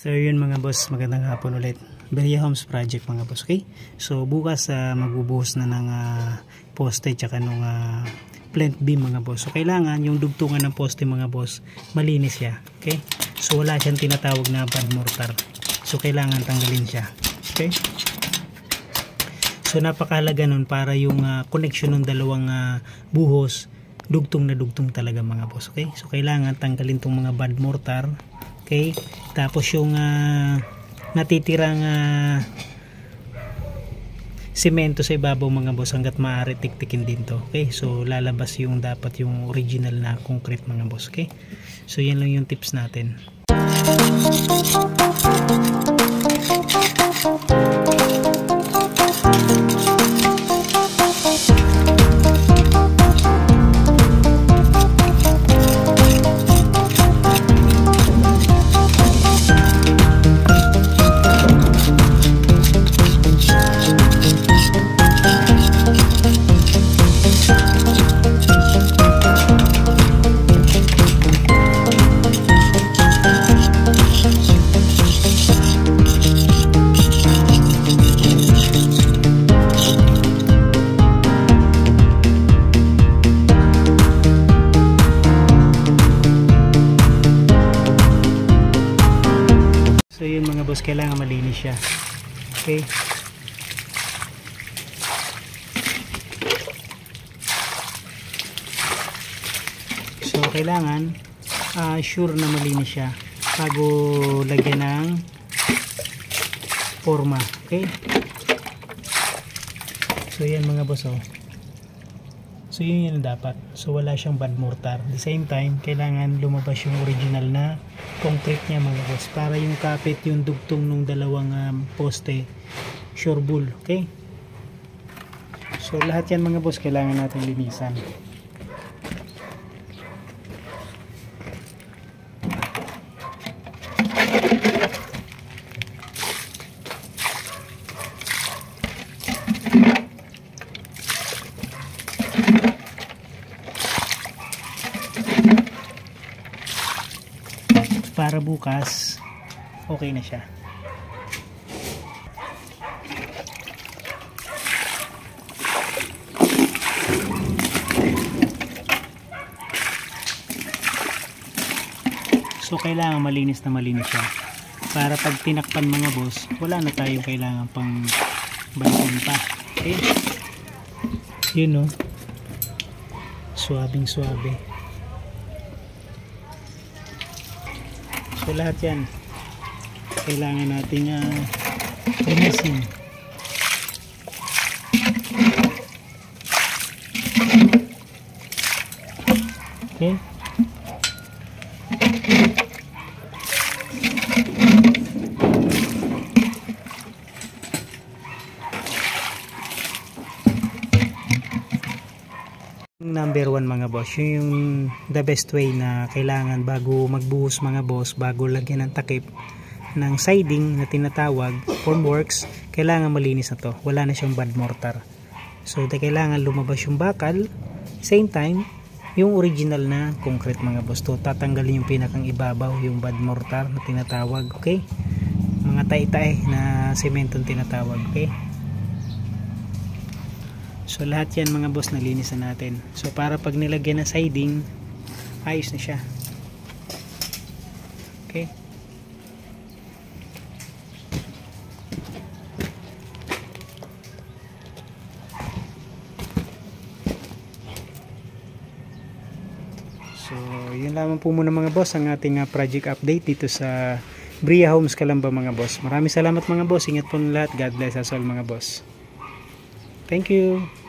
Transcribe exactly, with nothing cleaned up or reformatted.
So yun mga boss, magandang hapon ulit. Beria Homes Project mga boss, okay? So bukas uh, magbubuhos na ng uh, poste tsaka nung uh, plant beam mga boss. So kailangan yung dugtungan ng poste mga boss, malinis siya, okay? So wala siyang tinatawag na bad mortar. So kailangan tanggalin siya, okay? So napakahalaga nun para yung uh, connection ng dalawang uh, buhos dugtong na dugtong talaga mga boss, okay? So kailangan tanggalin tong mga bad mortar, okay? Tapos yung uh, natitirang uh, semento sa ibabaw mga boss, hanggat maaari tiktikin din to, okay? So lalabas yung dapat yung original na concrete mga boss, okay? So yan lang yung tips natin. So yun mga boss, kailangan malinis siya, okay? So kailangan uh, sure na malinis siya bago lagyan ng forma, okay? So yan mga boss, oh. So yun yun dapat. So wala siyang bad mortar. At the same time, kailangan lumabas yung original na concrete niya mga boss, para yung kapit, yung dugtong ng dalawang um, poste sure bull, okay? So lahat yan mga boss kailangan natin linisan. Para bukas okay na siya. So kailangan malinis na malinis siya para pag tinakpan mga boss, wala na tayong kailangan pang balikan pa, okay? Yun, no? Suabing suabe. So lahat yan kailangan nating uh, linisin. Okay? Number one mga boss, yun yung the best way na kailangan bago magbuhos mga boss, bago lagyan ng takip ng siding na tinatawag formworks, kailangan malinis na to, wala na siyang bad mortar. So kailangan lumabas yung bakal, same time yung original na concrete mga boss. To tatanggalin yung pinakang ibabaw, yung bad mortar na tinatawag, okay? Mga tay-tay na semento tinatawag, okay? So lahat yan mga boss nalinis na natin. So para pag nilagyan ng siding, ayos na siya. Okay? So yun lamang po muna mga boss ang ating uh, project update dito sa Beria Homes Calamba mga boss. Maraming salamat mga boss. Ingat po lahat. God bless us all mga boss. Thank you.